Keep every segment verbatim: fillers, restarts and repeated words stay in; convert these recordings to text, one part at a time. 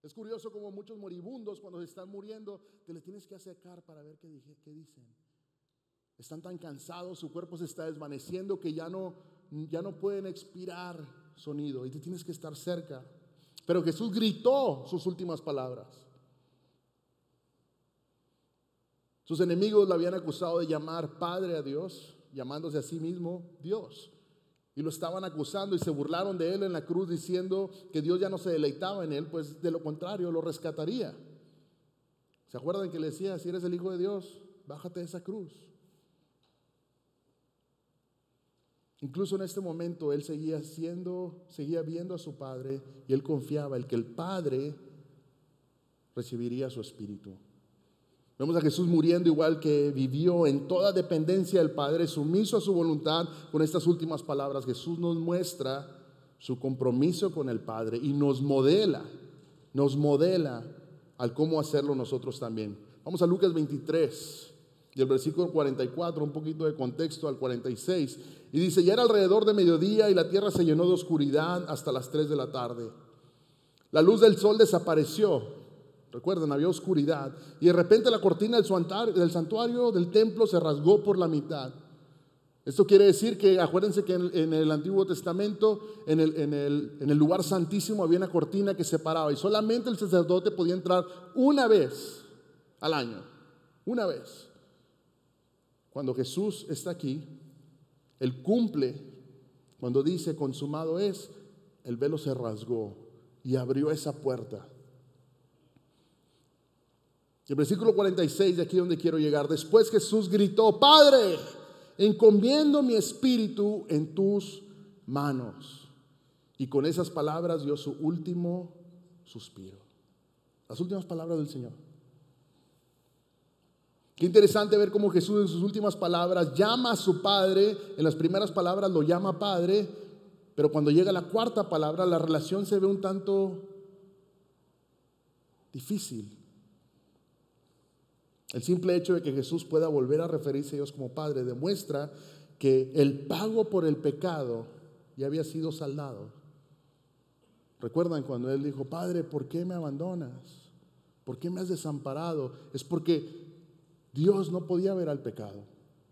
Es curioso como muchos moribundos cuando se están muriendo, te les tienes que acercar para ver qué, dije, qué dicen. Están tan cansados, su cuerpo se está desvaneciendo que ya no, ya no pueden expirar sonido y te tienes que estar cerca. Pero Jesús gritó sus últimas palabras. Sus enemigos le habían acusado de llamar Padre a Dios, llamándose a sí mismo Dios. Y lo estaban acusando y se burlaron de él en la cruz diciendo que Dios ya no se deleitaba en él, pues de lo contrario lo rescataría. ¿Se acuerdan que le decía, si eres el Hijo de Dios, bájate de esa cruz? Incluso en este momento él seguía siendo, seguía viendo a su Padre y él confiaba en que el Padre recibiría su Espíritu. Vemos a Jesús muriendo igual que vivió en toda dependencia del Padre, sumiso a su voluntad. Con estas últimas palabras Jesús nos muestra su compromiso con el Padre y nos modela, nos modela al cómo hacerlo nosotros también. Vamos a Lucas veintitrés y el versículo cuarenta y cuatro, un poquito de contexto al cuarenta y seis. Y dice, ya era alrededor de mediodía y la tierra se llenó de oscuridad hasta las tres de la tarde. La luz del sol desapareció. Recuerden, había oscuridad. Y de repente la cortina del santuario, del santuario del templo se rasgó por la mitad. Esto quiere decir que, acuérdense que en, en el Antiguo Testamento, en el, en, el, en el lugar santísimo había una cortina que separaba. Y solamente el sacerdote podía entrar una vez al año. Una vez. Cuando Jesús está aquí, Él cumple. Cuando dice consumado es, el velo se rasgó y abrió esa puerta. El versículo cuarenta y seis, de aquí donde quiero llegar. Después Jesús gritó, Padre, encomiendo mi espíritu en tus manos. Y con esas palabras dio su último suspiro. Las últimas palabras del Señor. Qué interesante ver cómo Jesús en sus últimas palabras llama a su Padre. En las primeras palabras lo llama Padre, pero cuando llega la cuarta palabra la relación se ve un tanto difícil. El simple hecho de que Jesús pueda volver a referirse a Dios como Padre demuestra que el pago por el pecado ya había sido saldado. ¿Recuerdan cuando Él dijo, Padre, ¿por qué me abandonas? ¿Por qué me has desamparado? Es porque Dios no podía ver al pecado.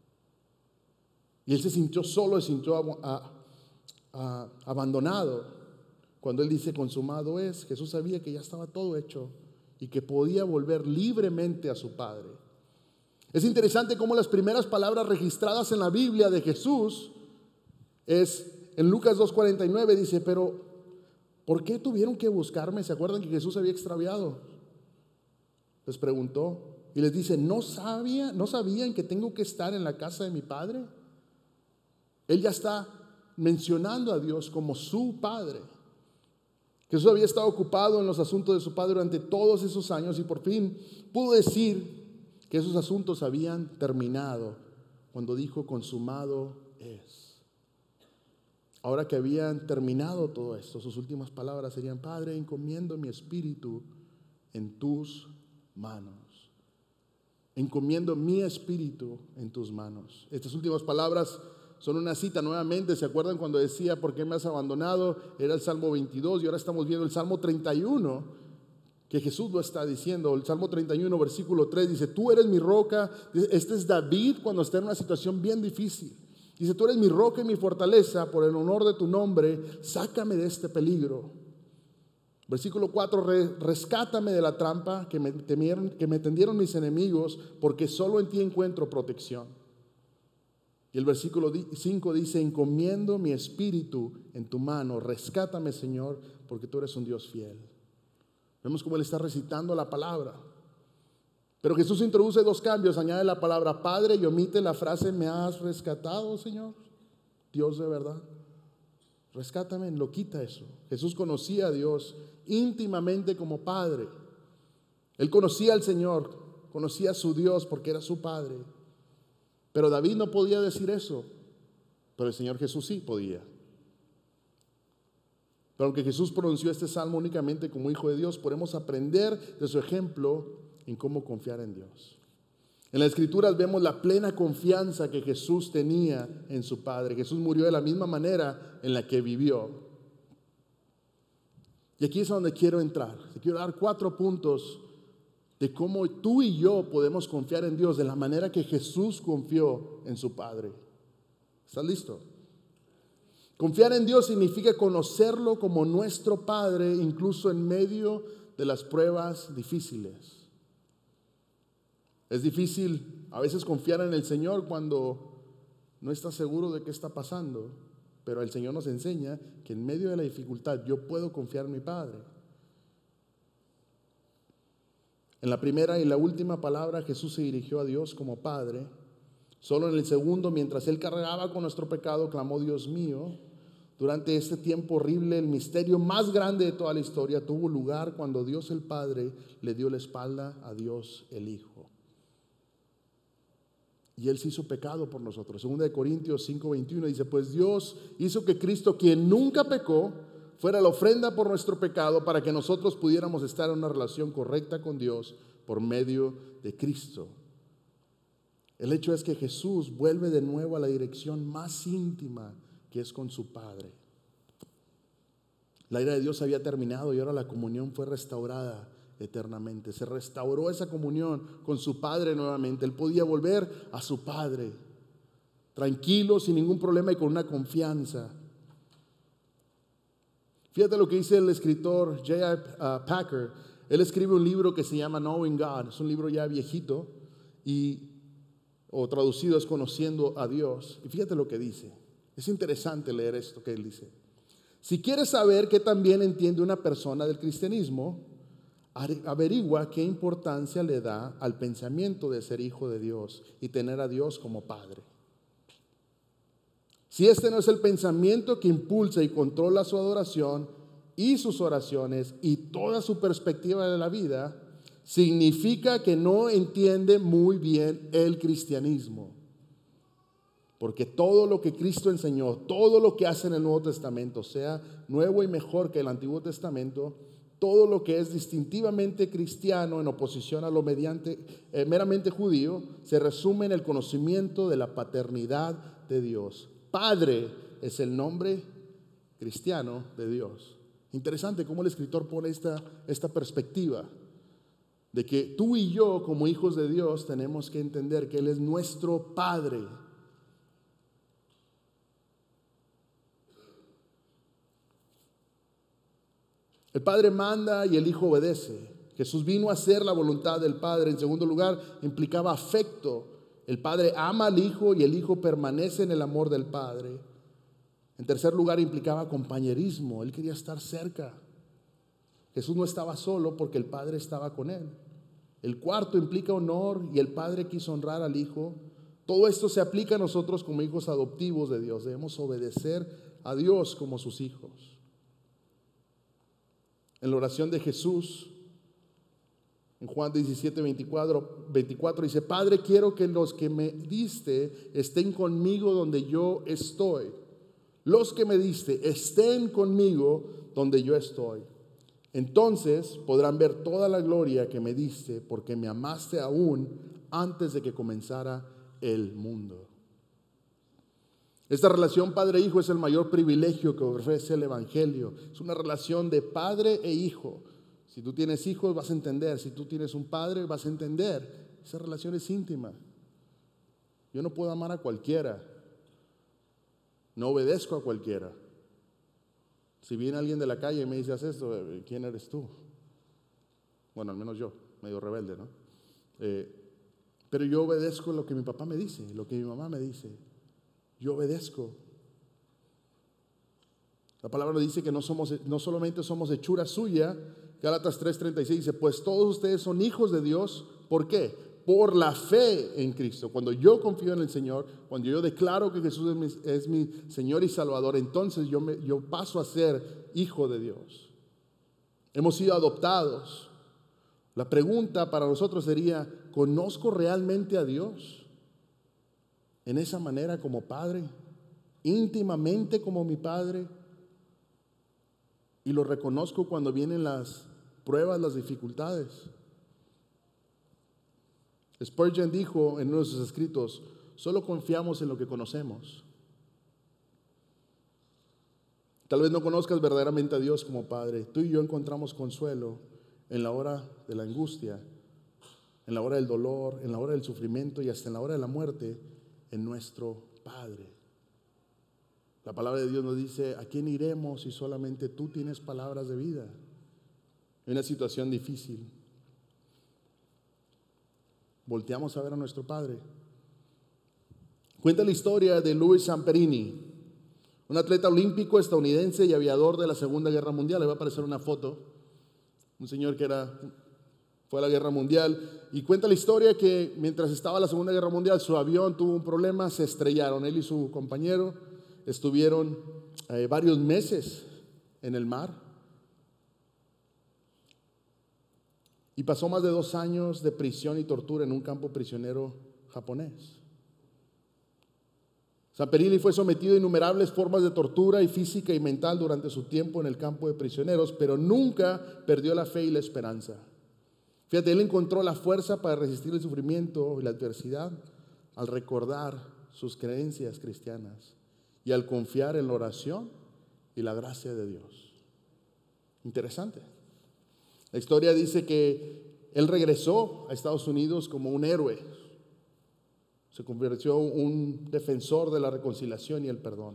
Y Él se sintió solo, se sintió a, a, a, abandonado. Cuando Él dice consumado es, Jesús sabía que ya estaba todo hecho y que podía volver libremente a su Padre. Es interesante cómo las primeras palabras registradas en la Biblia de Jesús es en Lucas dos cuarenta y nueve, dice, pero ¿por qué tuvieron que buscarme? ¿Se acuerdan que Jesús se había extraviado? Les preguntó y les dice, ¿no sabía, no sabían que tengo que estar en la casa de mi Padre? Él ya está mencionando a Dios como su Padre. Jesús había estado ocupado en los asuntos de su Padre durante todos esos años y por fin pudo decir que esos asuntos habían terminado cuando dijo consumado es. Ahora que habían terminado todo esto, sus últimas palabras serían, Padre, encomiendo mi espíritu en tus manos. Encomiendo mi espíritu en tus manos. Estas últimas palabras son una cita nuevamente. ¿Se acuerdan cuando decía por qué me has abandonado? Era el Salmo veintidós y ahora estamos viendo el Salmo treinta y uno, que Jesús lo está diciendo. El Salmo treinta y uno versículo tres dice, tú eres mi roca. Este es David cuando está en una situación bien difícil. Dice, tú eres mi roca y mi fortaleza, por el honor de tu nombre, sácame de este peligro. Versículo cuatro, rescátame de la trampa que me, temieron, que me tendieron mis enemigos, porque solo en ti encuentro protección. Y el versículo cinco dice, encomiendo mi espíritu en tu mano, rescátame, Señor, porque tú eres un Dios fiel. Vemos cómo Él está recitando la palabra. Pero Jesús introduce dos cambios, añade la palabra Padre y omite la frase, ¿me has rescatado, Señor? Dios de verdad. Rescátame, lo quita eso. Jesús conocía a Dios íntimamente como Padre. Él conocía al Señor, conocía a su Dios porque era su Padre. Pero David no podía decir eso, pero el Señor Jesús sí podía. Pero aunque Jesús pronunció este salmo únicamente como hijo de Dios, podemos aprender de su ejemplo en cómo confiar en Dios. En las Escrituras vemos la plena confianza que Jesús tenía en su Padre. Jesús murió de la misma manera en la que vivió. Y aquí es a donde quiero entrar. Te quiero dar cuatro puntos de cómo tú y yo podemos confiar en Dios de la manera que Jesús confió en su Padre. ¿Estás listo? Confiar en Dios significa conocerlo como nuestro Padre, incluso en medio de las pruebas difíciles. Es difícil a veces confiar en el Señor cuando no estás seguro de qué está pasando, pero el Señor nos enseña que en medio de la dificultad yo puedo confiar en mi Padre. En la primera y la última palabra Jesús se dirigió a Dios como Padre. Solo en el segundo, mientras Él cargaba con nuestro pecado, clamó: Dios mío. Durante este tiempo horrible, el misterio más grande de toda la historia tuvo lugar cuando Dios el Padre le dio la espalda a Dios el Hijo. Y Él se hizo pecado por nosotros. Segunda de Corintios cinco veintiuno dice: pues Dios hizo que Cristo, quien nunca pecó, fuera la ofrenda por nuestro pecado, para que nosotros pudiéramos estar en una relación correcta con Dios por medio de Cristo. El hecho es que Jesús vuelve de nuevo a la dirección más íntima, que es con su Padre. La ira de Dios había terminado y ahora la comunión fue restaurada eternamente. Se restauró esa comunión con su Padre nuevamente. Él podía volver a su Padre, tranquilo, sin ningún problema y con una confianza. Fíjate lo que dice el escritor J I Packer. Él escribe un libro que se llama Knowing God. Es un libro ya viejito y, o traducido es Conociendo a Dios. Y fíjate lo que dice. Es interesante leer esto que él dice. Si quieres saber qué también entiende una persona del cristianismo, averigua qué importancia le da al pensamiento de ser hijo de Dios y tener a Dios como Padre. Si este no es el pensamiento que impulsa y controla su adoración y sus oraciones y toda su perspectiva de la vida, significa que no entiende muy bien el cristianismo. Porque todo lo que Cristo enseñó, todo lo que hace en el Nuevo Testamento, sea nuevo y mejor que el Antiguo Testamento, todo lo que es distintivamente cristiano en oposición a lo mediante, eh, meramente judío, se resume en el conocimiento de la paternidad de Dios. Padre es el nombre cristiano de Dios. Interesante cómo el escritor pone esta, esta perspectiva de que tú y yo como hijos de Dios tenemos que entender que Él es nuestro Padre. El Padre manda y el Hijo obedece. Jesús vino a hacer la voluntad del Padre. En segundo lugar, implicaba afecto. El Padre ama al Hijo y el Hijo permanece en el amor del Padre. En tercer lugar, implicaba compañerismo. Él quería estar cerca. Jesús no estaba solo porque el Padre estaba con él. El cuarto implica honor y el Padre quiso honrar al Hijo. Todo esto se aplica a nosotros como hijos adoptivos de Dios. Debemos obedecer a Dios como sus hijos. En la oración de Jesús, en Juan diecisiete veinticuatro, veinticuatro dice: Padre, quiero que los que me diste estén conmigo donde yo estoy. Los que me diste estén conmigo donde yo estoy. Entonces podrán ver toda la gloria que me diste, porque me amaste aún antes de que comenzara el mundo. Esta relación padre-hijo es el mayor privilegio que ofrece el Evangelio. Es una relación de padre e hijo. Si tú tienes hijos vas a entender, si tú tienes un padre vas a entender. Esa relación es íntima. Yo no puedo amar a cualquiera. No obedezco a cualquiera. Si viene alguien de la calle y me dice: haz esto, ¿quién eres tú? Bueno, al menos yo, medio rebelde, ¿no? Eh, pero yo obedezco lo que mi papá me dice, lo que mi mamá me dice. Yo obedezco. La palabra dice que no, somos, no solamente somos hechura suya. Gálatas tres treinta y seis dice: pues todos ustedes son hijos de Dios. ¿Por qué? Por la fe en Cristo. Cuando yo confío en el Señor, cuando yo declaro que Jesús es mi, es mi Señor y Salvador, entonces yo, me, yo paso a ser hijo de Dios. Hemos sido adoptados. La pregunta para nosotros sería: ¿conozco realmente a Dios en esa manera como Padre? Íntimamente como mi Padre. Y lo reconozco cuando vienen las pruebas, las dificultades. Spurgeon dijo en uno de sus escritos: solo confiamos en lo que conocemos. Tal vez no conozcas verdaderamente a Dios como Padre. Tú y yo encontramos consuelo en la hora de la angustia, en la hora del dolor, en la hora del sufrimiento y hasta en la hora de la muerte, en nuestro Padre. La palabra de Dios nos dice: ¿a quién iremos si solamente tú tienes palabras de vida? En una situación difícil, volteamos a ver a nuestro Padre. Cuenta la historia de Louis Zamperini, un atleta olímpico estadounidense y aviador de la Segunda Guerra Mundial. Le va a aparecer una foto. Un señor que era, fue a la Guerra Mundial. Y cuenta la historia que mientras estaba la Segunda Guerra Mundial, su avión tuvo un problema, se estrellaron. Él y su compañero estuvieron eh, varios meses en el mar. Y pasó más de dos años de prisión y tortura en un campo prisionero japonés. Zamperini fue sometido a innumerables formas de tortura y física y mental durante su tiempo en el campo de prisioneros, pero nunca perdió la fe y la esperanza. Fíjate, él encontró la fuerza para resistir el sufrimiento y la adversidad al recordar sus creencias cristianas y al confiar en la oración y la gracia de Dios. Interesante. La historia dice que él regresó a Estados Unidos como un héroe. Se convirtió en un defensor de la reconciliación y el perdón.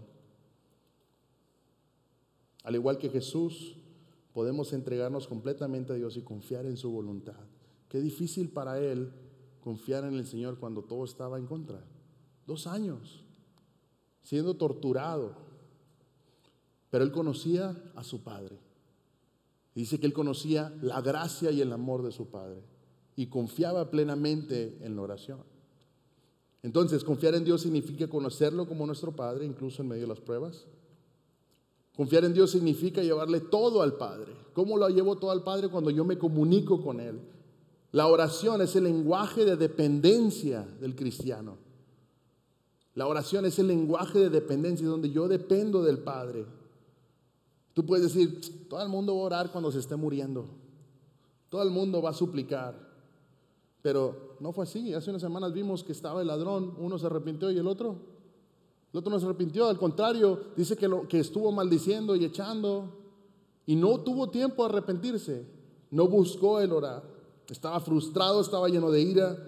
Al igual que Jesús, podemos entregarnos completamente a Dios y confiar en su voluntad. Qué difícil para él confiar en el Señor cuando todo estaba en contra. Dos años siendo torturado. Pero él conocía a su Padre. Dice que él conocía la gracia y el amor de su Padre y confiaba plenamente en la oración. Entonces, confiar en Dios significa conocerlo como nuestro Padre, incluso en medio de las pruebas. Confiar en Dios significa llevarle todo al Padre. ¿Cómo lo llevo todo al Padre? Cuando yo me comunico con Él. La oración es el lenguaje de dependencia del cristiano. La oración es el lenguaje de dependencia donde yo dependo del Padre. Tú puedes decir, todo el mundo va a orar cuando se esté muriendo. Todo el mundo va a suplicar. Pero no fue así. Hace unas semanas vimos que estaba el ladrón, uno se arrepintió y el otro, el otro no se arrepintió. Al contrario, dice que, lo, que estuvo maldiciendo y echando y no tuvo tiempo de arrepentirse. No buscó el orar. Estaba frustrado, estaba lleno de ira.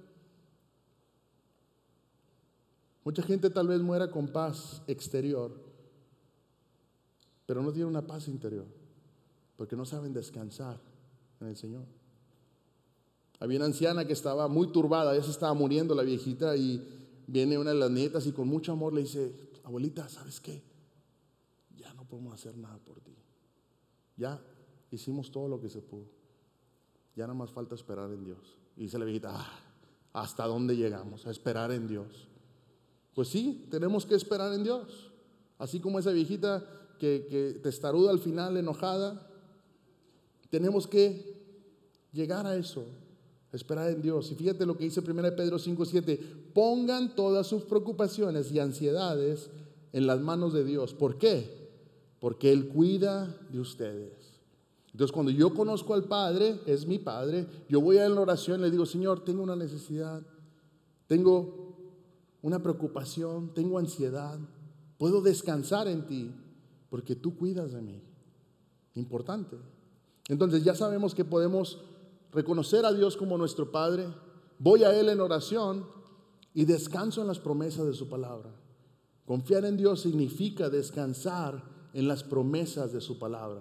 Mucha gente tal vez muera con paz exterior, pero no tiene una paz interior, porque no saben descansar en el Señor. Había una anciana que estaba muy turbada, ya se estaba muriendo la viejita, y viene una de las nietas y con mucho amor le dice: abuelita, ¿sabes qué? Ya no podemos hacer nada por ti. Ya hicimos todo lo que se pudo. Ya nada más falta esperar en Dios. Y dice la viejita: ah, ¿hasta dónde llegamos? A esperar en Dios. Pues sí, tenemos que esperar en Dios. Así como esa viejita que, que testaruda al final, enojada, tenemos que llegar a eso. Esperar en Dios. Y fíjate lo que dice primera de Pedro cinco siete: pongan todas sus preocupaciones y ansiedades en las manos de Dios. ¿Por qué? Porque Él cuida de ustedes. Entonces, cuando yo conozco al Padre, es mi Padre, yo voy a la oración y le digo: Señor, tengo una necesidad, tengo una preocupación, tengo ansiedad, puedo descansar en ti porque tú cuidas de mí. Importante. Entonces ya sabemos que podemos reconocer a Dios como nuestro Padre, voy a Él en oración y descanso en las promesas de su palabra. Confiar en Dios significa descansar en las promesas de su palabra.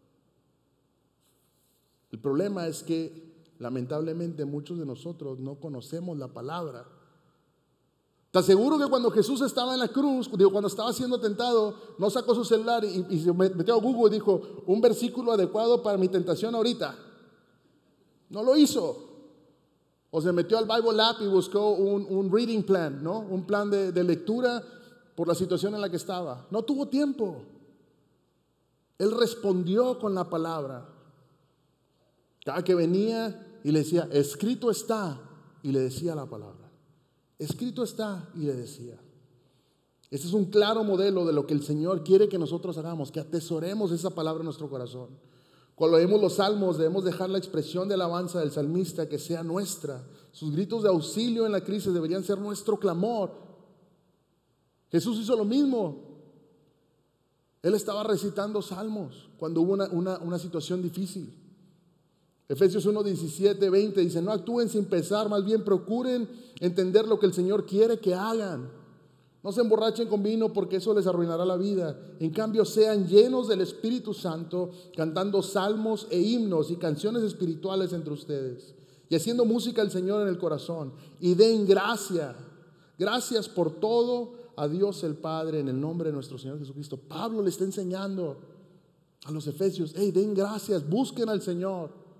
El problema es que lamentablemente muchos de nosotros no conocemos la palabra. Te aseguro que cuando Jesús estaba en la cruz, digo, cuando estaba siendo tentado, no sacó su celular y, y se metió a Google y dijo: un versículo adecuado para mi tentación ahorita. No lo hizo. O se metió al Bible App y buscó un, un reading plan, ¿no? Un plan de, de lectura por la situación en la que estaba. No tuvo tiempo. Él respondió con la palabra. Cada que venía y le decía: escrito está, y le decía la palabra. Escrito está, y le decía. Este es un claro modelo de lo que el Señor quiere que nosotros hagamos, que atesoremos esa palabra en nuestro corazón. Cuando leemos los salmos, debemos dejar la expresión de alabanza del salmista que sea nuestra. Sus gritos de auxilio en la crisis deberían ser nuestro clamor. Jesús hizo lo mismo. Él estaba recitando salmos cuando hubo una, una, una situación difícil. Efesios uno, diecisiete, veinte dice: no actúen sin pensar, más bien procuren entender lo que el Señor quiere que hagan. No se emborrachen con vino porque eso les arruinará la vida. En cambio, sean llenos del Espíritu Santo, cantando salmos e himnos y canciones espirituales entre ustedes, y haciendo música al Señor en el corazón. Y den gracia, gracias por todo a Dios el Padre en el nombre de nuestro Señor Jesucristo. Pablo le está enseñando a los efesios: hey, den gracias, busquen al Señor.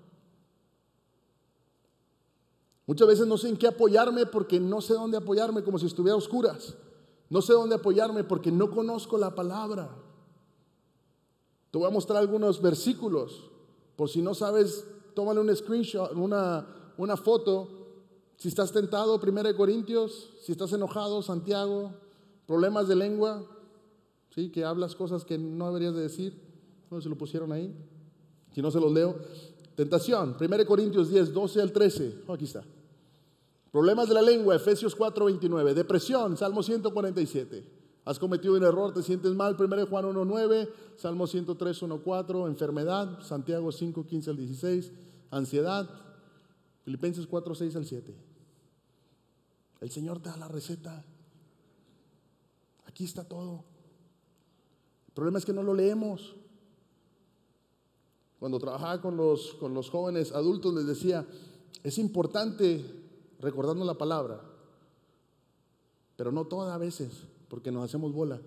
Muchas veces no sé en qué apoyarme porque no sé dónde apoyarme, como si estuviera a oscuras. No sé dónde apoyarme porque no conozco la palabra. Te voy a mostrar algunos versículos. Por si no sabes, tómale un screenshot, una, una foto. Si estás tentado, primera de Corintios. Si estás enojado, Santiago. Problemas de lengua, ¿sí? Que hablas cosas que no deberías de decir. No, se lo pusieron ahí. Si no, se los leo. Tentación, primera de Corintios diez, doce al trece. Oh, aquí está. Problemas de la lengua, Efesios cuatro, veintinueve. Depresión, Salmo ciento cuarenta y siete. Has cometido un error, te sientes mal, primera de Juan uno, nueve. Salmo ciento tres, uno, cuatro. Enfermedad, Santiago cinco, quince al dieciséis. Ansiedad, Filipenses cuatro, seis al siete. El Señor te da la receta. Aquí está todo. El problema es que no lo leemos. Cuando trabajaba con los, con los jóvenes adultos les decía: es importante recordarnos la palabra, pero no todas veces, porque nos hacemos bola.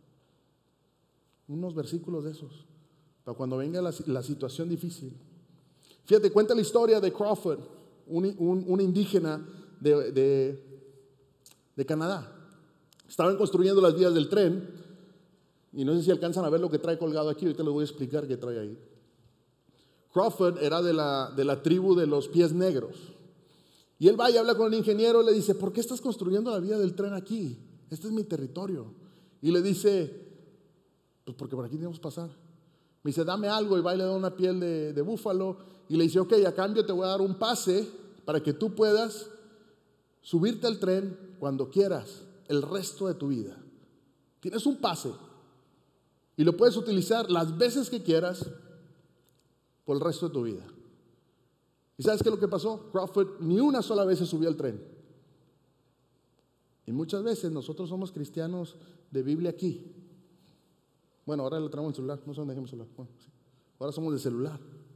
Unos versículos de esos, para cuando venga la, la situación difícil. Fíjate, cuenta la historia de Crawford, un, un, un indígena de, de, de Canadá. Estaban construyendo las vías del tren, y no sé si alcanzan a ver lo que trae colgado aquí. Ahorita les voy a explicar qué trae ahí. Crawford era de la, de la tribu de los pies negros. Y él va y habla con el ingeniero y le dice: ¿por qué estás construyendo la vía del tren aquí? Este es mi territorio. Y le dice: pues porque por aquí debemos pasar. Me dice: dame algo. Y va y le da una piel de, de búfalo. Y le dice: ok, a cambio te voy a dar un pase para que tú puedas subirte al tren cuando quieras el resto de tu vida. Tienes un pase y lo puedes utilizar las veces que quieras por el resto de tu vida. ¿Y sabes qué es lo que pasó? Crawford ni una sola vez se subió al tren. Y muchas veces nosotros somos cristianos de Biblia aquí. Bueno, ahora le traemos el celular. No sé dónde dejemos el celular. Bueno, sí. Ahora somos de celular.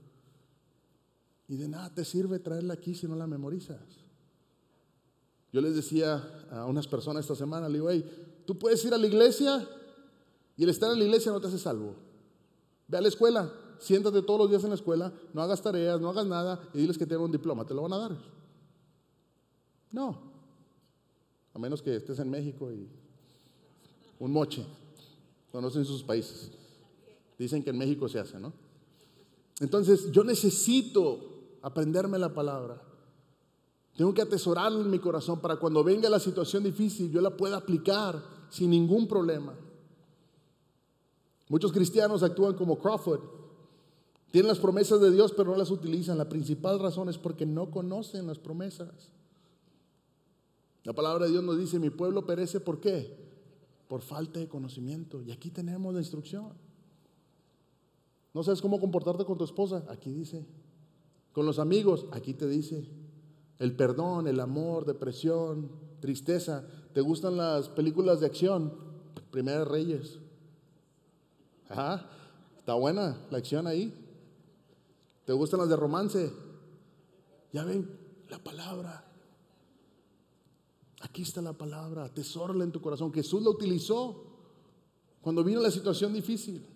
Y de nada te sirve traerla aquí si no la memorizas. Yo les decía a unas personas esta semana, le digo: hey, tú puedes ir a la iglesia y el estar en la iglesia no te hace salvo. Ve a la escuela. Siéntate todos los días en la escuela, no hagas tareas, no hagas nada y diles que tengan un diploma. ¿Te lo van a dar? No. A menos que estés en México y un moche. Conocen sus países. Dicen que en México se hace, ¿no? Entonces, yo necesito aprenderme la palabra. Tengo que atesorarla en mi corazón para cuando venga la situación difícil yo la pueda aplicar sin ningún problema. Muchos cristianos actúan como Crawford. Tienen las promesas de Dios, pero no las utilizan. La principal razón es porque no conocen las promesas. La palabra de Dios nos dice: mi pueblo perece, ¿por qué? Por falta de conocimiento. Y aquí tenemos la instrucción. ¿No sabes cómo comportarte con tu esposa? Aquí dice. Con los amigos, aquí te dice. El perdón, el amor, depresión, tristeza. ¿Te gustan las películas de acción? Primera de Reyes. Ajá, está buena la acción ahí. ¿Te gustan las de romance? Ya ven, la palabra. Aquí está la palabra. Atesórala en tu corazón. Jesús la utilizó cuando vino la situación difícil.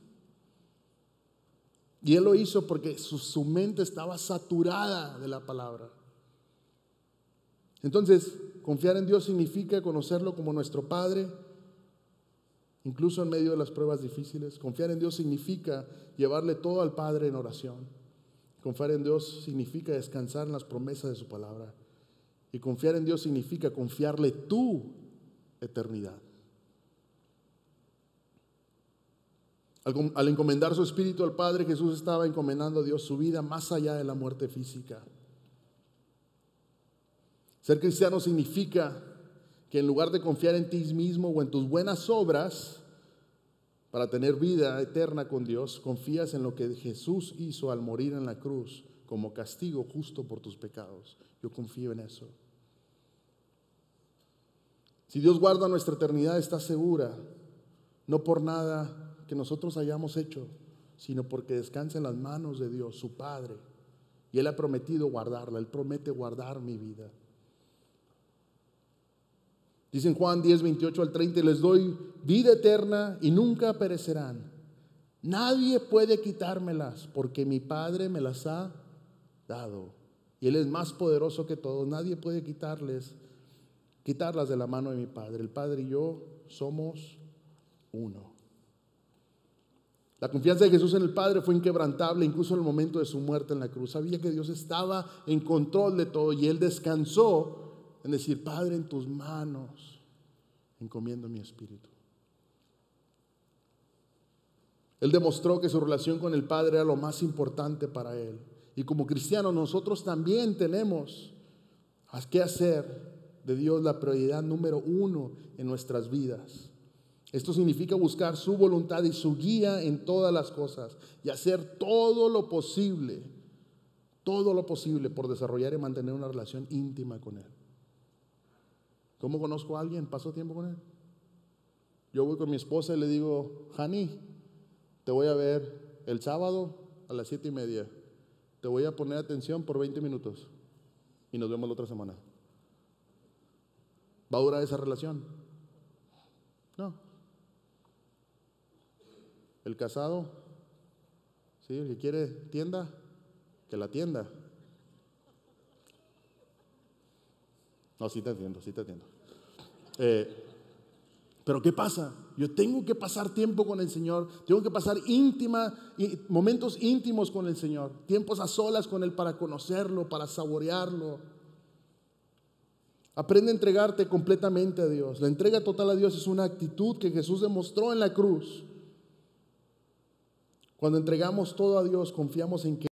Y Él lo hizo porque su, su mente estaba saturada de la palabra. Entonces, confiar en Dios significa conocerlo como nuestro Padre, incluso en medio de las pruebas difíciles. Confiar en Dios significa llevarle todo al Padre en oración. Confiar en Dios significa descansar en las promesas de su palabra. Y confiar en Dios significa confiarle tu eternidad. Al, al encomendar su espíritu al Padre, Jesús estaba encomendando a Dios su vida más allá de la muerte física. Ser cristiano significa que en lugar de confiar en ti mismo o en tus buenas obras, para tener vida eterna con Dios, confías en lo que Jesús hizo al morir en la cruz como castigo justo por tus pecados. Yo confío en eso. Si Dios guarda nuestra eternidad, está segura, no por nada que nosotros hayamos hecho, sino porque descansa en las manos de Dios, su Padre. Y Él ha prometido guardarla, Él promete guardar mi vida. Dice en Juan diez, veintiocho al treinta, les doy vida eterna y nunca perecerán. Nadie puede quitármelas porque mi Padre me las ha dado. Y Él es más poderoso que todos. Nadie puede quitarles, quitarlas de la mano de mi Padre. El Padre y yo somos uno. La confianza de Jesús en el Padre fue inquebrantable, incluso en el momento de su muerte en la cruz. Sabía que Dios estaba en control de todo y Él descansó en decir: Padre, en tus manos encomiendo mi espíritu. Él demostró que su relación con el Padre era lo más importante para Él. Y como cristianos nosotros también tenemos que hacer de Dios la prioridad número uno en nuestras vidas. Esto significa buscar su voluntad y su guía en todas las cosas y hacer todo lo posible, todo lo posible por desarrollar y mantener una relación íntima con Él. ¿Cómo conozco a alguien? ¿Paso tiempo con él? Yo voy con mi esposa y le digo: Hani, te voy a ver el sábado a las siete y media. Te voy a poner atención por veinte minutos y nos vemos la otra semana. ¿Va a durar esa relación? No. El casado, ¿sí? El que quiere tienda, que la tienda. No, sí te entiendo, sí te entiendo. Eh, pero ¿qué pasa? Yo tengo que pasar tiempo con el Señor, tengo que pasar íntima, momentos íntimos con el Señor, tiempos a solas con Él para conocerlo, para saborearlo. Aprende a entregarte completamente a Dios. La entrega total a Dios es una actitud que Jesús demostró en la cruz. Cuando entregamos todo a Dios, confiamos en que